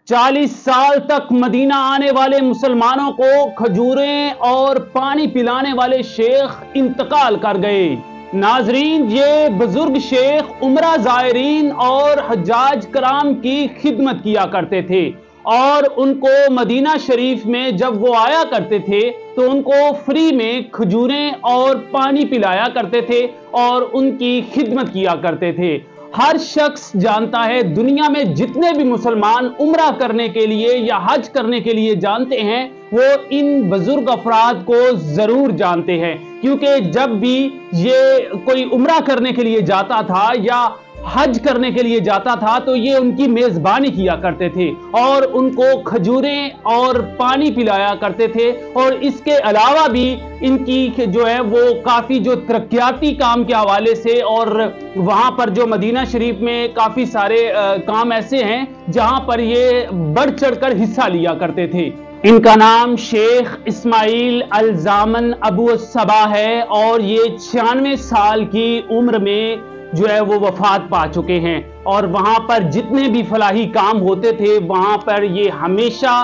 40 साल तक मदीना आने वाले मुसलमानों को खजूरें और पानी पिलाने वाले शेख इंतकाल कर गए। नाजरीन, ये बुजुर्ग शेख उम्रा ज़ायरीन और हज्जाज कराम की खिदमत किया करते थे और उनको मदीना शरीफ में जब वो आया करते थे तो उनको फ्री में खजूरें और पानी पिलाया करते थे और उनकी खिदमत किया करते थे। हर शख्स जानता है, दुनिया में जितने भी मुसलमान उम्रा करने के लिए या हज करने के लिए जानते हैं, वो इन बुजुर्ग अफराद को जरूर जानते हैं, क्योंकि जब भी ये कोई उम्रा करने के लिए जाता था या हज करने के लिए जाता था तो ये उनकी मेजबानी किया करते थे और उनको खजूरें और पानी पिलाया करते थे। और इसके अलावा भी इनकी जो है वो काफी जो तरक्याती काम के हवाले से, और वहां पर जो मदीना शरीफ में काफी सारे काम ऐसे हैं जहां पर ये बढ़ चढ़कर हिस्सा लिया करते थे। इनका नाम शेख इस्माइल अल जामन अबू सबा है और ये 96 साल की उम्र में जो है वो वफात पा चुके हैं। और वहां पर जितने भी फलाही काम होते थे वहां पर ये हमेशा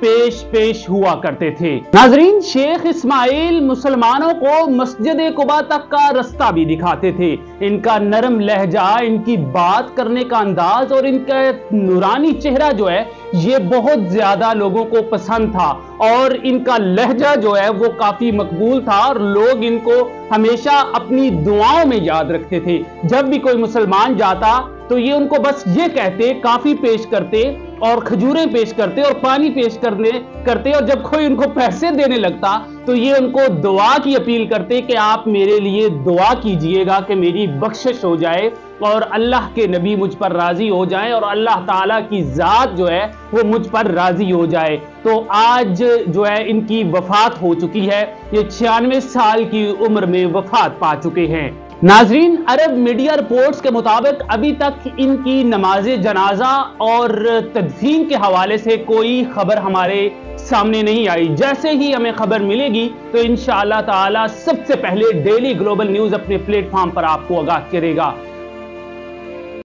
पेश हुआ करते थे। नाजरीन, शेख इस्माइल मुसलमानों को मस्जिद कुबा तक का रास्ता भी दिखाते थे। इनका नरम लहजा, इनकी बात करने का अंदाज और इनका नूरानी चेहरा जो है ये बहुत ज्यादा लोगों को पसंद था और इनका लहजा जो है वो काफी मकबूल था और लोग इनको हमेशा अपनी दुआओं में याद रखते थे। जब भी कोई मुसलमान जाता तो ये उनको बस ये कहते, काफी पेश करते और खजूरें पेश करते और पानी पेश करते और जब कोई उनको पैसे देने लगता तो ये उनको दुआ की अपील करते कि आप मेरे लिए दुआ कीजिएगा कि मेरी बख्शिश हो जाए और अल्लाह के नबी मुझ पर राजी हो जाए और अल्लाह ताला की जात जो है वो मुझ पर राजी हो जाए। तो आज जो है इनकी वफात हो चुकी है। ये 96 साल की उम्र में वफात पा चुके हैं। नाजरीन, अरब मीडिया रिपोर्ट्स के मुताबिक अभी तक इनकी नमाज़े जनाजा और तदफीन के हवाले से कोई खबर हमारे सामने नहीं आई। जैसे ही हमें खबर मिलेगी तो इंशाअल्लाह ताला सबसे पहले डेली ग्लोबल न्यूज़ अपने प्लेटफॉर्म पर आपको आगाह करेगा।